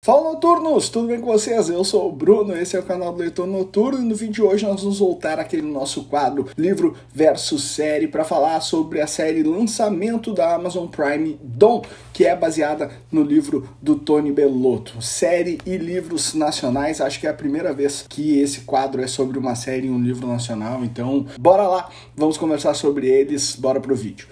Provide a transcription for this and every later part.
Fala, noturnos! Tudo bem com vocês? Eu sou o Bruno, esse é o canal do Leitor Noturno e no vídeo de hoje nós vamos voltar àquele nosso quadro Livro versus Série para falar sobre a série lançamento da Amazon Prime Dom, que é baseada no livro do Tony Bellotto. Série e livros nacionais, acho que é a primeira vez que esse quadro é sobre uma série e um livro nacional, então bora lá, vamos conversar sobre eles, bora pro vídeo.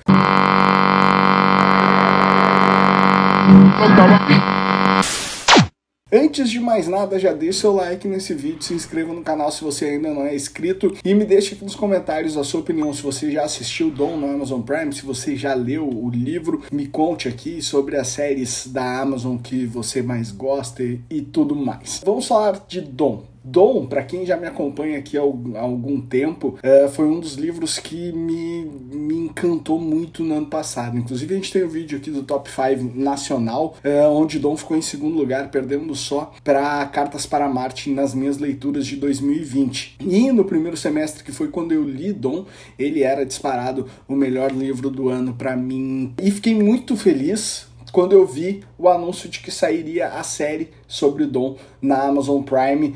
Antes de mais nada, já deixe seu like nesse vídeo, se inscreva no canal se você ainda não é inscrito e me deixe aqui nos comentários a sua opinião, se você já assistiu Dom no Amazon Prime, se você já leu o livro, me conte aqui sobre as séries da Amazon que você mais gosta e tudo mais. Vamos falar de Dom. Dom, para quem já me acompanha aqui há algum tempo, foi um dos livros que me encantou muito no ano passado. Inclusive a gente tem um vídeo aqui do Top 5 nacional, onde Dom ficou em segundo lugar, perdendo só para Cartas para Marte nas minhas leituras de 2020. E no primeiro semestre, que foi quando eu li Dom, ele era disparado o melhor livro do ano para mim. E fiquei muito feliz quando eu vi o anúncio de que sairia a série sobre Dom na Amazon Prime,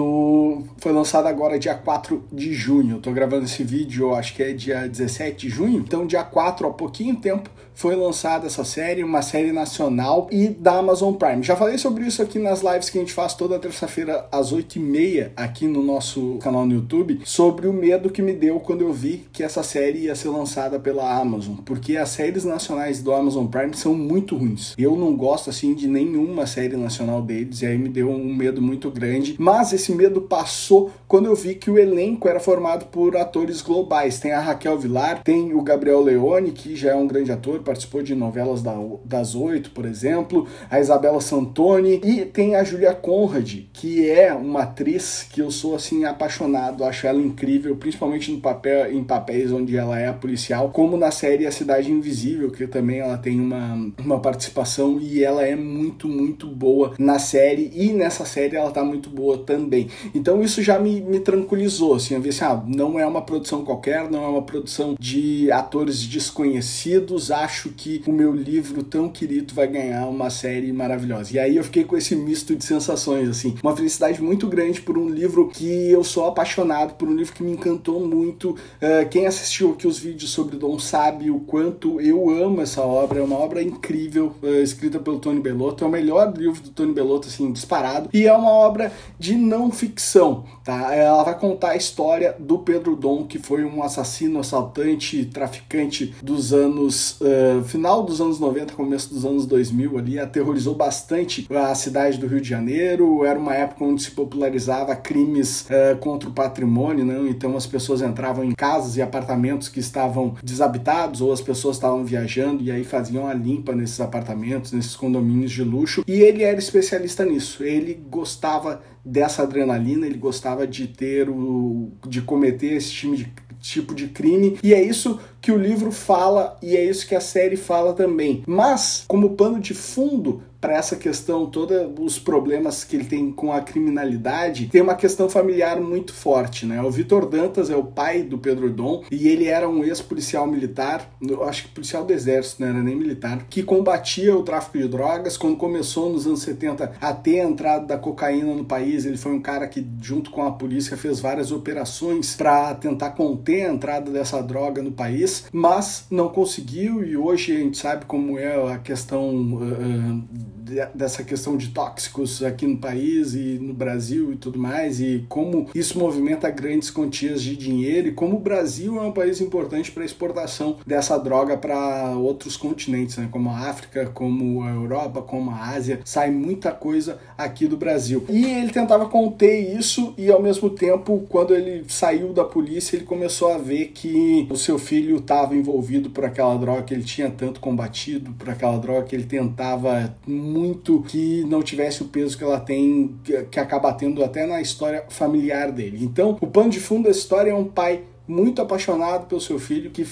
foi lançado agora dia 4 de junho. Eu tô gravando esse vídeo, eu acho que é dia 17 de junho, então dia 4, há pouquinho tempo, foi lançada essa série, uma série nacional e da Amazon Prime. Já falei sobre isso aqui nas lives que a gente faz toda terça-feira às 8h30 aqui no nosso canal no YouTube, sobre o medo que me deu quando eu vi que essa série ia ser lançada pela Amazon, porque as séries nacionais do Amazon Prime são muito ruins. Eu não gosto assim de nenhuma série nacional deles, e aí me deu um medo muito grande, mas esse medo passou quando eu vi que o elenco era formado por atores globais. Tem a Raquel Villar, tem o Gabriel Leone, que já é um grande ator, participou de novelas das 8, por exemplo, a Isabela Santoni, e tem a Julia Conrad, que é uma atriz que eu sou assim apaixonado, acho ela incrível, principalmente em papéis onde ela é a policial, como na série A Cidade Invisível, que também ela tem uma participação e ela é muito, muito boa na série, e nessa série ela tá muito boa também. Então isso já me tranquilizou, assim, eu vi assim, não é uma produção qualquer, não é uma produção de atores desconhecidos, acho que o meu livro tão querido vai ganhar uma série maravilhosa. E aí eu fiquei com esse misto de sensações, assim, uma felicidade muito grande por um livro que eu sou apaixonado, por um livro que me encantou muito. Quem assistiu aqui os vídeos sobre Dom sabe o quanto eu amo essa obra, é uma obra incrível, escrita pelo Tony Bellotto, é o melhor livro do Tony Bellotto, assim, disparado, e é uma obra de não ficção, tá? Ela vai contar a história do Pedro Dom, que foi um assassino, assaltante, traficante dos anos final dos anos 90, começo dos anos 2000 ali, aterrorizou bastante a cidade do Rio de Janeiro. Era uma época onde se popularizava crimes contra o patrimônio, né? Então as pessoas entravam em casas e apartamentos que estavam desabitados, ou as pessoas estavam viajando e aí faziam a limpa nesses apartamentos, nesses condomínios de luxo, e ele era especialista nisso. Ele gostava dessa adrenalina, ele gostava de de cometer esse tipo de crime, e é isso que o livro fala e é isso que a série fala também. Mas, como pano de fundo para essa questão, todos os problemas que ele tem com a criminalidade, tem uma questão familiar muito forte, né? O Vitor Dantas é o pai do Pedro Dom e ele era um ex-policial militar, eu acho que policial do exército, não era nem militar, que combatia o tráfico de drogas. Quando começou nos anos 70 a ter a entrada da cocaína no país, ele foi um cara que, junto com a polícia, fez várias operações para tentar conter a entrada dessa droga no país, mas não conseguiu, e hoje a gente sabe como é a questão dessa questão de tóxicos aqui no país e no Brasil e tudo mais, e como isso movimenta grandes quantias de dinheiro, e como o Brasil é um país importante para a exportação dessa droga para outros continentes, né, como a África, como a Europa, como a Ásia, sai muita coisa aqui do Brasil. E ele tentava conter isso, e ao mesmo tempo, quando ele saiu da polícia, ele começou a ver que o seu filho estava envolvido por aquela droga que ele tinha tanto combatido, por aquela droga que ele tentava muito que não tivesse o peso que ela tem, que acaba tendo até na história familiar dele. Então, o pano de fundo da história é um pai muito apaixonado pelo seu filho, que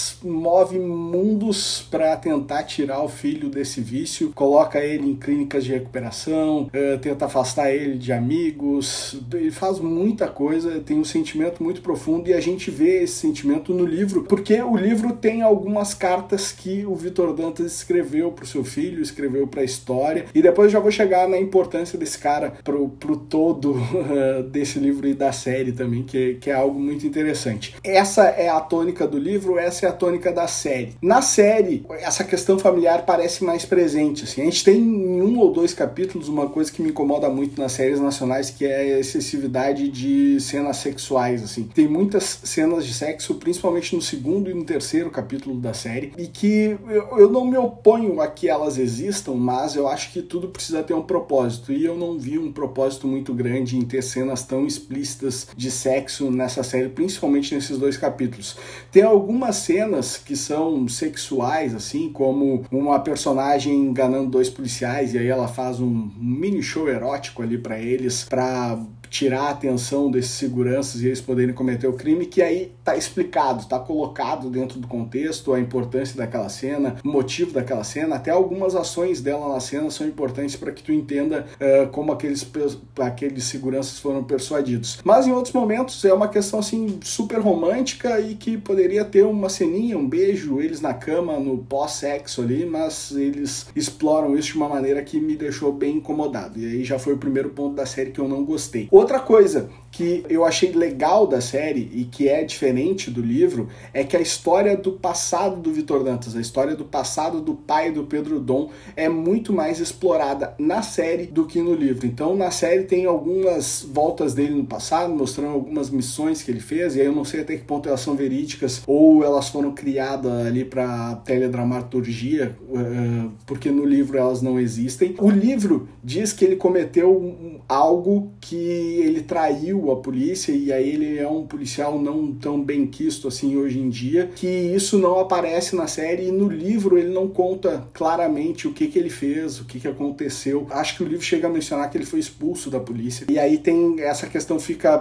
move mundos para tentar tirar o filho desse vício, coloca ele em clínicas de recuperação, tenta afastar ele de amigos, ele faz muita coisa, tem um sentimento muito profundo e a gente vê esse sentimento no livro, porque o livro tem algumas cartas que o Vitor Dantas escreveu pro seu filho, escreveu pra história, e depois eu já vou chegar na importância desse cara pro todo desse livro e da série também, que é algo muito interessante. Essa é a tônica do livro, essa é a tônica da série. Na série, essa questão familiar parece mais presente, assim. A gente tem em 1 ou 2 capítulos uma coisa que me incomoda muito nas séries nacionais, que é a excessividade de cenas sexuais, assim. Tem muitas cenas de sexo, principalmente no 2º e no 3º capítulo da série, e que eu não me oponho a que elas existam, mas eu acho que tudo precisa ter um propósito, e eu não vi um propósito muito grande em ter cenas tão explícitas de sexo nessa série, principalmente nesses 2 capítulos. Tem algumas cenas que são sexuais, assim, como uma personagem enganando 2 policiais, e aí ela faz um mini show erótico ali pra eles, pra tirar a atenção desses seguranças e eles poderem cometer o crime, que aí tá explicado, tá colocado dentro do contexto, a importância daquela cena, o motivo daquela cena, até algumas ações dela na cena são importantes para que tu entenda como aqueles seguranças foram persuadidos. Mas em outros momentos é uma questão assim super romântica e que poderia ter uma ceninha, um beijo, eles na cama, no pós-sexo ali, mas eles exploram isso de uma maneira que me deixou bem incomodado. E aí já foi o primeiro ponto da série que eu não gostei. Outra coisa que eu achei legal da série e que é diferente do livro é que a história do passado do Vitor Dantas, a história do passado do pai do Pedro Dom é muito mais explorada na série do que no livro. Então na série tem algumas voltas dele no passado, mostrando algumas missões que ele fez, e aí eu não sei até que ponto elas são verídicas ou elas foram criadas ali para teledramaturgia, porque no livro elas não existem. O livro diz que ele cometeu algo que ele traiu a polícia, e aí ele é um policial não tão bem quisto assim hoje em dia, que isso não aparece na série, e no livro ele não conta claramente o que ele fez, o que aconteceu. Acho que o livro chega a mencionar que ele foi expulso da polícia, e aí tem essa questão,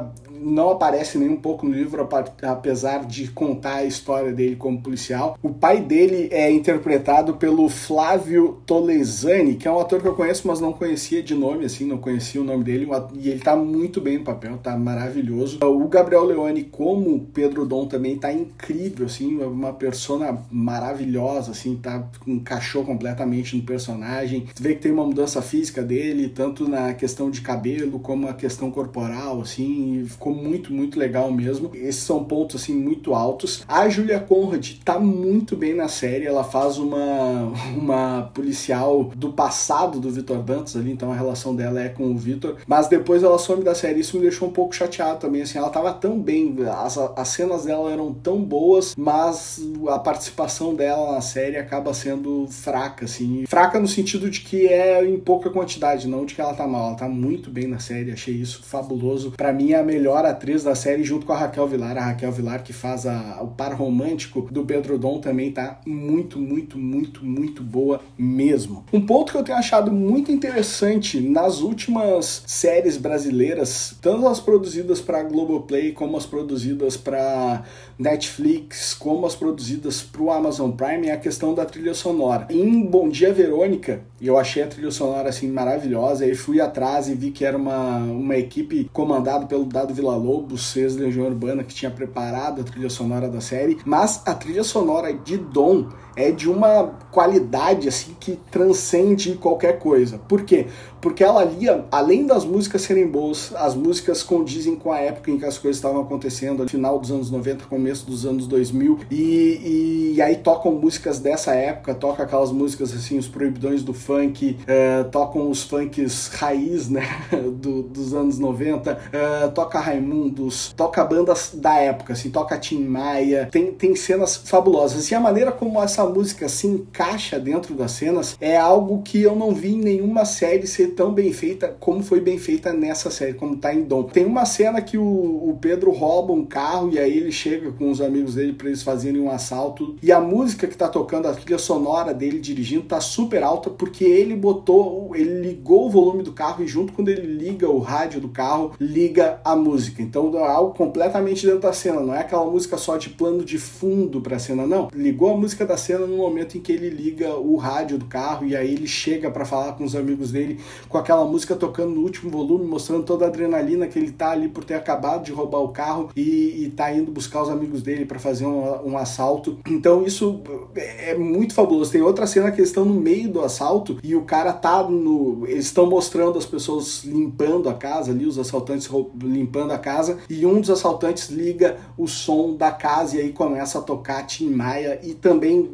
não aparece nem um pouco no livro, apesar de contar a história dele como policial. O pai dele é interpretado pelo Flávio Tolesani, que é um ator que eu conheço, mas não conhecia de nome, assim, não conhecia o nome dele, e ele tá muito bem no papel, tá maravilhoso. O Gabriel Leone como Pedro Dom também tá incrível, assim, uma persona maravilhosa, assim, encaixou completamente no personagem. Você vê que tem uma mudança física dele, tanto na questão de cabelo, como a questão corporal, assim, ficou muito, muito legal mesmo. Esses são pontos, assim, muito altos. A Julia Conrad tá muito bem na série, ela faz uma policial do passado do Vitor Dantas ali, então a relação dela é com o Vitor, mas depois ela some da série. Isso me deixou um pouco chateado também, assim, ela tava tão bem, as cenas dela eram tão boas, mas a participação dela na série acaba sendo fraca, assim, fraca no sentido de que é em pouca quantidade, não de que ela tá mal, ela tá muito bem na série, achei isso fabuloso. Pra mim é a melhor atriz da série, junto com a Raquel Villar que faz o par romântico do Pedro Dom, também tá muito, muito, muito, muito boa mesmo. Um ponto que eu tenho achado muito interessante nas últimas séries brasileiras, tanto as produzidas para Globoplay, como as produzidas para Netflix, como as produzidas para o Amazon Prime, é a questão da trilha sonora. Em Bom Dia Verônica, eu achei a trilha sonora assim maravilhosa, e fui atrás e vi que era uma equipe comandada pelo Dado Villa-Lobos, ex-Legião Urbana, que tinha preparado a trilha sonora da série, mas a trilha sonora de Dom é de uma qualidade assim que transcende qualquer coisa. Por quê? Porque ela ali, além das músicas serem boas, as músicas condizem com a época em que as coisas estavam acontecendo, no final dos anos 90, começo dos anos 2000, e aí tocam músicas dessa época, tocam aquelas músicas assim, os proibidões do funk, tocam os funks raiz, né, dos anos 90, toca Raimundos, toca bandas da época, assim, toca Tim Maia, tem cenas fabulosas, e a maneira como essa essa música se encaixa dentro das cenas é algo que eu não vi em nenhuma série ser tão bem feita como foi bem feita nessa série, como tá em Dom. Tem uma cena que o Pedro rouba um carro e aí ele chega com os amigos dele para eles fazerem um assalto, e a música que tá tocando, a trilha sonora dele dirigindo, tá super alta porque ele ligou o volume do carro e junto quando ele liga o rádio do carro, liga a música. Então é algo completamente dentro da cena, não é aquela música só de plano de fundo pra cena, não. Ligou a música da cena no momento em que ele liga o rádio do carro e aí ele chega pra falar com os amigos dele com aquela música tocando no último volume, mostrando toda a adrenalina que ele tá ali por ter acabado de roubar o carro e tá indo buscar os amigos dele pra fazer um assalto. Então isso é muito fabuloso. Tem outra cena que eles estão no meio do assalto e o cara tá eles estão mostrando as pessoas limpando a casa ali, os assaltantes limpando a casa, e um dos assaltantes liga o som da casa e aí começa a tocar Tim Maia, e também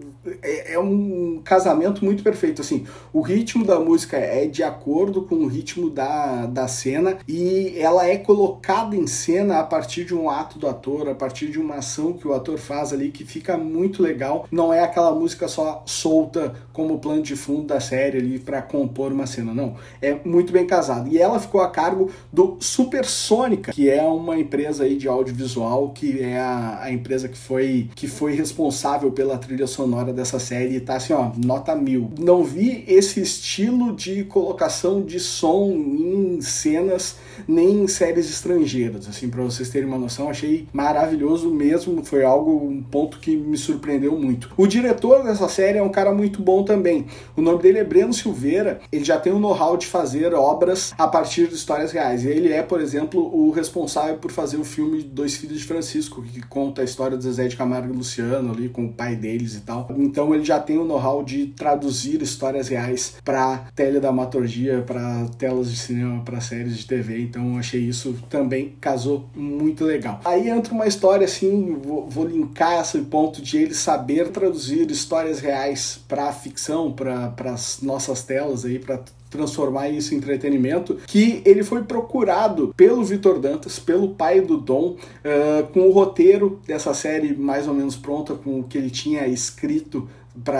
é um casamento muito perfeito, assim, o ritmo da música é de acordo com o ritmo da cena, e ela é colocada em cena a partir de um ato do ator, a partir de uma ação que o ator faz ali, que fica muito legal. Não é aquela música só solta como plano de fundo da série ali para compor uma cena, não, é muito bem casado. E ela ficou a cargo do Supersônica, que é uma empresa aí de audiovisual, que é a empresa que foi responsável pela trilha sonora dessa série, e tá assim, ó, nota 1000. Não vi esse estilo de colocação de som em cenas, nem em séries estrangeiras, assim, pra vocês terem uma noção, achei maravilhoso mesmo, foi um ponto que me surpreendeu muito. O diretor dessa série é um cara muito bom também, o nome dele é Breno Silveira, ele já tem o know-how de fazer obras a partir de histórias reais, e ele é, por exemplo, o responsável por fazer o filme Dois Filhos de Francisco, que conta a história do Zezé de Camargo e Luciano ali, com o pai deles e tal. Então ele já tem o know-how de traduzir histórias reais para teledramaturgia, para telas de cinema, para séries de TV, então eu achei isso também casou muito legal. Aí entra uma história assim, vou linkar esse ponto de ele saber traduzir histórias reais para ficção, para as nossas telas aí, para transformar isso em entretenimento, que ele foi procurado pelo Vitor Dantas, pelo pai do Dom, com o roteiro dessa série mais ou menos pronta, com o que ele tinha escrito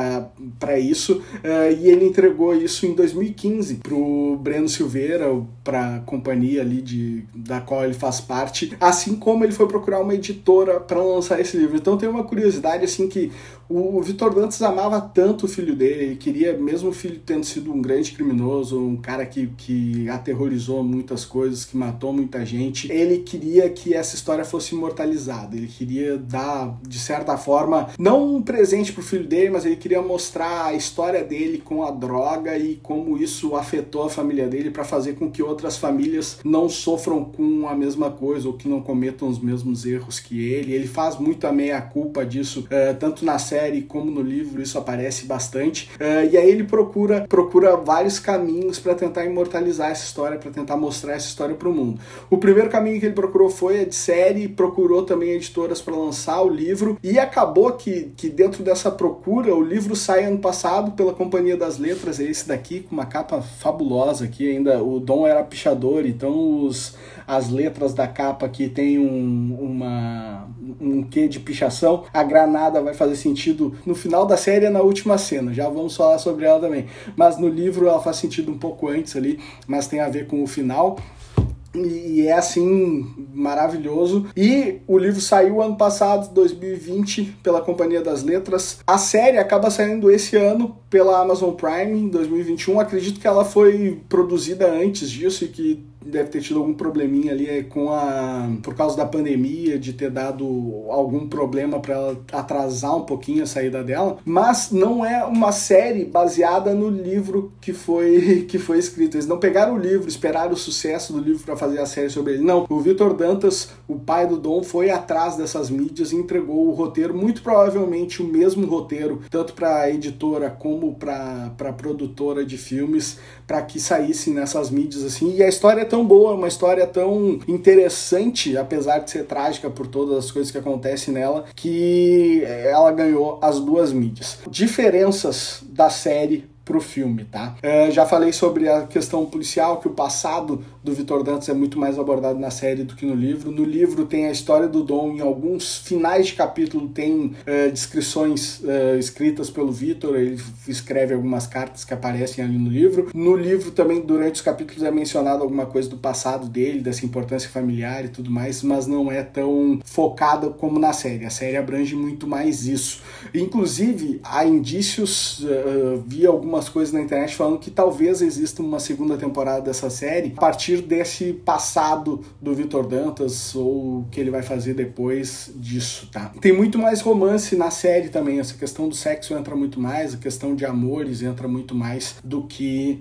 para isso, e ele entregou isso em 2015 pro Breno Silveira, para a companhia ali da qual ele faz parte, assim como ele foi procurar uma editora para lançar esse livro. Então tem uma curiosidade assim, que o Vitor Dantas amava tanto o filho dele, ele queria, mesmo o filho tendo sido um grande criminoso, um cara que aterrorizou muitas coisas, que matou muita gente, ele queria que essa história fosse imortalizada, ele queria dar, de certa forma, não um presente pro filho dele, mas ele queria mostrar a história dele com a droga e como isso afetou a família dele, para fazer com que outras famílias não sofram com a mesma coisa ou que não cometam os mesmos erros que ele. Ele faz muito a meia-culpa disso, tanto na série como no livro, isso aparece bastante. E aí ele procura vários caminhos para tentar imortalizar essa história, para tentar mostrar essa história para o mundo. O primeiro caminho que ele procurou foi a de série, procurou também editoras para lançar o livro, e acabou que dentro dessa procura, o livro sai ano passado pela Companhia das Letras, é esse daqui, com uma capa fabulosa aqui ainda. O Dom era pichador, então as letras da capa aqui tem um quê de pichação. A granada vai fazer sentido no final da série e na última cena, já vamos falar sobre ela também, mas no livro ela faz sentido um pouco antes ali, mas tem a ver com o final. E é assim, maravilhoso. E o livro saiu ano passado, 2020, pela Companhia das Letras. A série acaba saindo esse ano pela Amazon Prime, em 2021. Acredito que ela foi produzida antes disso e que deve ter tido algum probleminha ali por causa da pandemia, de ter dado algum problema para ela atrasar um pouquinho a saída dela, mas não é uma série baseada no livro que foi escrito. Eles não pegaram o livro, esperaram o sucesso do livro para fazer a série sobre ele, não. O Vitor Dantas, o pai do Dom, foi atrás dessas mídias e entregou o roteiro, muito provavelmente o mesmo roteiro, tanto para a editora como para a produtora de filmes, para que saíssem nessas mídias assim. E a história é tão boa, uma história tão interessante, apesar de ser trágica por todas as coisas que acontecem nela, que ela ganhou as duas mídias. Diferenças da série pro filme, tá? Já falei sobre a questão policial, que o passado do Vitor Dantas é muito mais abordado na série do que no livro. No livro tem a história do Dom, em alguns finais de capítulo tem descrições escritas pelo Vitor, ele escreve algumas cartas que aparecem ali no livro. No livro também, durante os capítulos, é mencionado alguma coisa do passado dele, dessa importância familiar e tudo mais, mas não é tão focada como na série. A série abrange muito mais isso. Inclusive, há indícios, vi algumas coisas na internet falando que talvez exista uma segunda temporada dessa série a partir desse passado do Vitor Dantas, ou o que ele vai fazer depois disso, tá? Tem muito mais romance na série também, essa questão do sexo entra muito mais, a questão de amores entra muito mais do que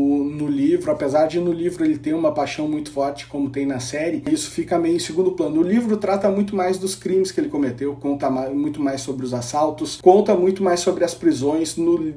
no livro, apesar de no livro ele ter uma paixão muito forte como tem na série, isso fica meio em segundo plano. O livro trata muito mais dos crimes que ele cometeu, conta muito mais sobre os assaltos, conta muito mais sobre as prisões.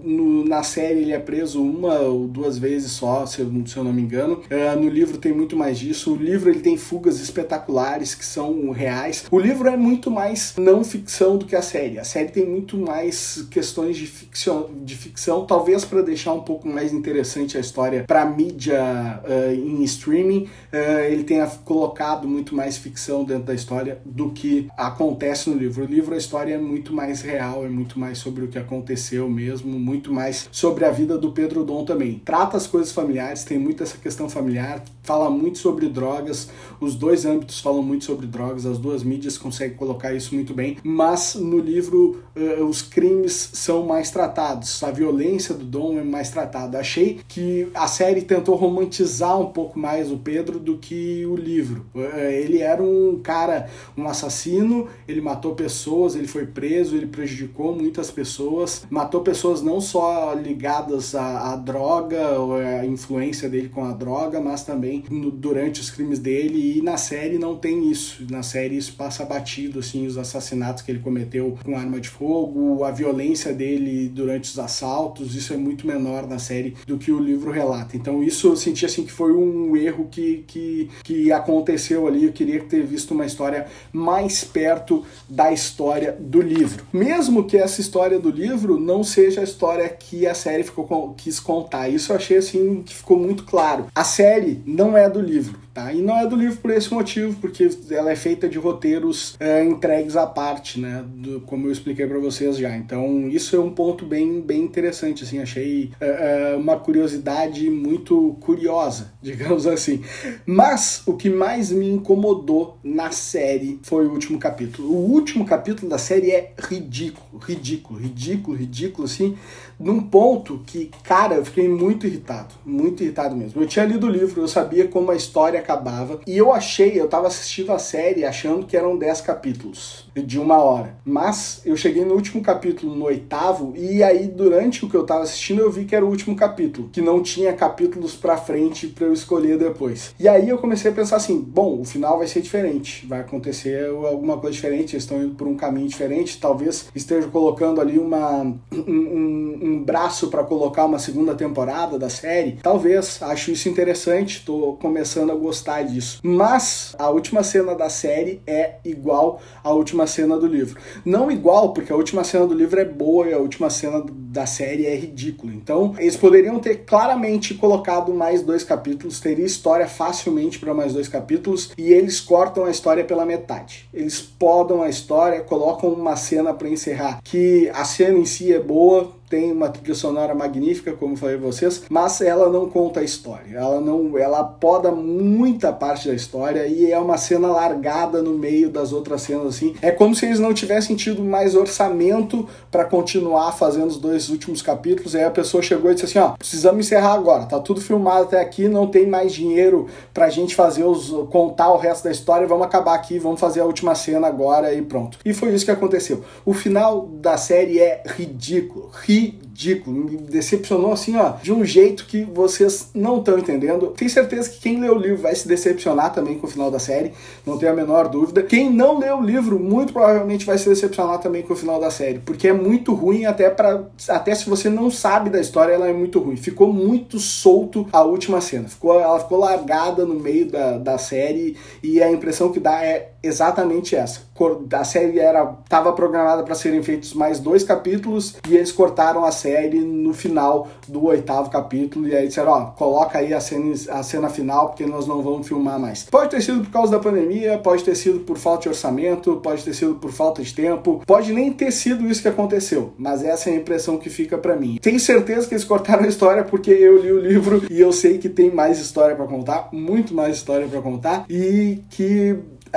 Na série ele é preso uma ou duas vezes só, se eu não me engano. No livro tem muito mais disso. O livro ele tem fugas espetaculares que são reais. O livro é muito mais não ficção do que a série. A série tem muito mais questões de ficção, talvez para deixar um pouco mais interessante a história para mídia em streaming. Ele tenha colocado muito mais ficção dentro da história do que acontece no livro. O livro, a história é muito mais real, é muito mais sobre o que aconteceu mesmo, muito mais sobre a vida do Pedro Dom também. Trata as coisas familiares, tem muito essa questão familiar, fala muito sobre drogas, os dois âmbitos falam muito sobre drogas, as duas mídias conseguem colocar isso muito bem, mas no livro os crimes são mais tratados, a violência do Dom é mais tratada. Achei que a série tentou romantizar um pouco mais o Pedro do que o livro. Ele era um cara, um assassino, ele matou pessoas, ele foi preso, ele prejudicou muitas pessoas, matou pessoas não só ligadas à droga, ou a influência dele com a droga, mas também durante os crimes dele, e na série não tem isso. Na série isso passa batido, assim, os assassinatos que ele cometeu com arma de fogo, a violência dele durante os assaltos, isso é muito menor na série do que o livro relata. Então isso eu senti assim que foi um erro que aconteceu ali. Eu queria ter visto uma história mais perto da história do livro. Mesmo que essa história do livro não seja a história que a série quis contar. Isso eu achei assim que ficou muito claro. A série não é do livro, tá? E não é do livro por esse motivo, porque ela é feita de roteiros entregues à parte, né? Como eu expliquei para vocês já. Então isso é um ponto bem interessante, assim. Achei uma curiosidade muito curiosa, digamos assim. Mas o que mais me incomodou na série foi o último capítulo. O último capítulo da série é ridículo, assim, num ponto que, cara, eu fiquei muito irritado mesmo. Eu tinha lido o livro, eu sabia como a história acabava, e eu tava assistindo a série achando que eram 10 capítulos de 1 hora, mas eu cheguei no último capítulo, no 8º, e aí durante o que eu tava assistindo eu vi que era o último capítulo, que não tinha capítulos pra frente pra eu escolher depois. E aí eu comecei a pensar assim, bom, o final vai ser diferente, vai acontecer alguma coisa diferente, eles estão indo por um caminho diferente, talvez estejam colocando ali um braço para colocar uma segunda temporada da série, talvez, acho isso interessante, tô começando a gostar disso. Mas a última cena da série é igual à última cena do livro. Não igual, porque a última cena do livro é boa e a última cena da série é ridícula. Então, eles poderiam ter claramente colocado mais 2 capítulos, teria história facilmente para mais 2 capítulos, e eles cortam a história pela metade. Eles podam a história, colocam uma cena para encerrar, que a cena em si é boa, tem uma trilha sonora magnífica, como eu falei pra vocês, mas ela não conta a história. Ela poda muita parte da história e é uma cena largada no meio das outras cenas, assim. É como se eles não tivessem tido mais orçamento para continuar fazendo os 2 últimos capítulos. Aí a pessoa chegou e disse assim, ó, precisamos encerrar agora, tá tudo filmado até aqui, não tem mais dinheiro pra gente contar o resto da história, vamos acabar aqui, vamos fazer a última cena agora e pronto. E foi isso que aconteceu. O final da série é ridículo, me decepcionou assim, ó, de um jeito que vocês não estão entendendo. Tenho certeza que quem lê o livro vai se decepcionar também com o final da série, não tenho a menor dúvida. Quem não lê o livro, muito provavelmente vai se decepcionar também com o final da série, porque é muito ruim, até se você não sabe da história, ela é muito ruim. Ficou muito solto a última cena, ela ficou largada no meio da série, e a impressão que dá é exatamente essa. a série estava programada para serem feitos mais 2 capítulos e eles cortaram a série no final do 8º capítulo e aí disseram, ó, coloca aí a cena final porque nós não vamos filmar mais. Pode ter sido por causa da pandemia, pode ter sido por falta de orçamento, pode ter sido por falta de tempo, pode nem ter sido isso que aconteceu, mas essa é a impressão que fica pra mim. Tenho certeza que eles cortaram a história porque eu li o livro e eu sei que tem mais história pra contar, muito mais história pra contar, e que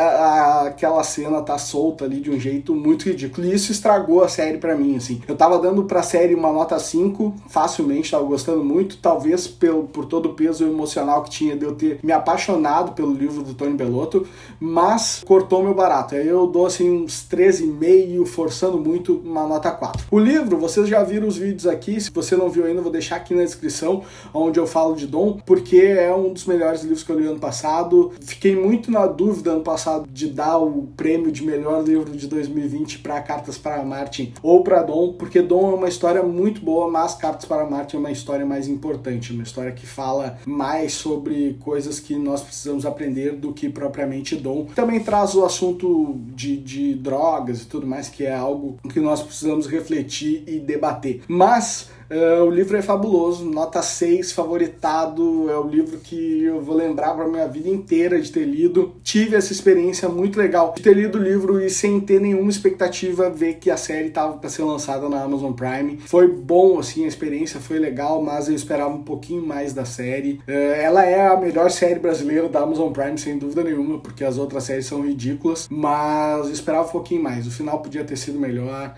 aquela cena tá solta ali de um jeito muito ridículo, e isso estragou a série pra mim, assim. Eu tava dando pra série uma nota 5, facilmente, tava gostando muito, talvez por todo o peso emocional que tinha de eu ter me apaixonado pelo livro do Tony Bellotto, mas cortou meu barato. Aí eu dou assim uns 13,5, forçando muito, uma nota 4. O livro, vocês já viram os vídeos aqui, se você não viu ainda, eu vou deixar aqui na descrição, onde eu falo de Dom, porque é um dos melhores livros que eu li ano passado. Fiquei muito na dúvida ano passado de dar o prêmio de melhor livro de 2020 para Cartas para Martin ou para Dom, porque Dom é uma história muito boa, mas Cartas para Martin é uma história mais importante, uma história que fala mais sobre coisas que nós precisamos aprender do que propriamente Dom. Também traz o assunto de drogas e tudo mais, que é algo que nós precisamos refletir e debater. Mas o livro é fabuloso, nota 6, favoritado, é o livro que eu vou lembrar para minha vida inteira de ter lido. Tive essa experiência muito legal de ter lido o livro e sem ter nenhuma expectativa ver que a série estava para ser lançada na Amazon Prime. Foi bom, assim, a experiência foi legal, mas eu esperava um pouquinho mais da série. Ela é a melhor série brasileira da Amazon Prime, sem dúvida nenhuma, porque as outras séries são ridículas, mas eu esperava um pouquinho mais, o final podia ter sido melhor.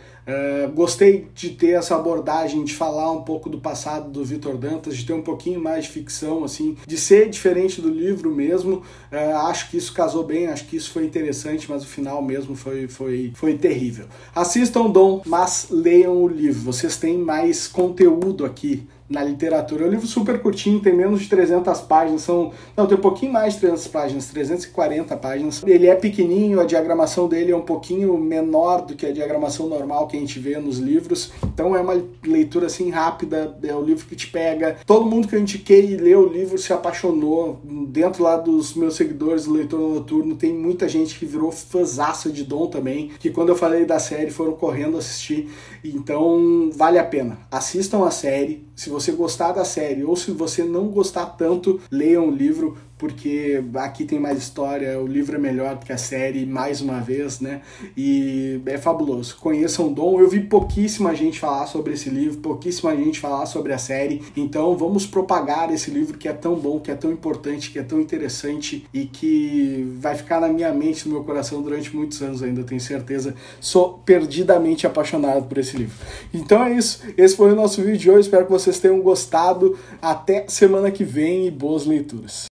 Gostei de ter essa abordagem, de falar um pouco do passado do Vitor Dantas, de ter um pouquinho mais de ficção, assim, de ser diferente do livro mesmo. Acho que isso casou bem, acho que isso foi interessante, mas o final mesmo foi terrível. Assistam Dom, mas leiam o livro, vocês têm mais conteúdo aqui na literatura. É um livro super curtinho, tem menos de 300 páginas, tem um pouquinho mais de 300 páginas, 340 páginas. Ele é pequenininho, a diagramação dele é um pouquinho menor do que a diagramação normal que a gente vê nos livros, então é uma leitura assim rápida, é o livro que te pega. Todo mundo que eu indiquei e leu o livro se apaixonou. Dentro lá dos meus seguidores do Leitor Noturno tem muita gente que virou fãzaça de Dom também, que quando eu falei da série foram correndo assistir, então vale a pena. Assistam a série, se você gostar da série ou se você não gostar tanto, leiam o livro, porque aqui tem mais história, o livro é melhor do que a série, mais uma vez, né? E é fabuloso. Conheçam Dom. Eu vi pouquíssima gente falar sobre esse livro, pouquíssima gente falar sobre a série, então vamos propagar esse livro que é tão bom, que é tão importante, que é tão interessante e que vai ficar na minha mente, no meu coração durante muitos anos ainda, tenho certeza. Sou perdidamente apaixonado por esse livro. Então é isso. Esse foi o nosso vídeo de hoje. Espero que vocês tenham gostado. Até semana que vem e boas leituras.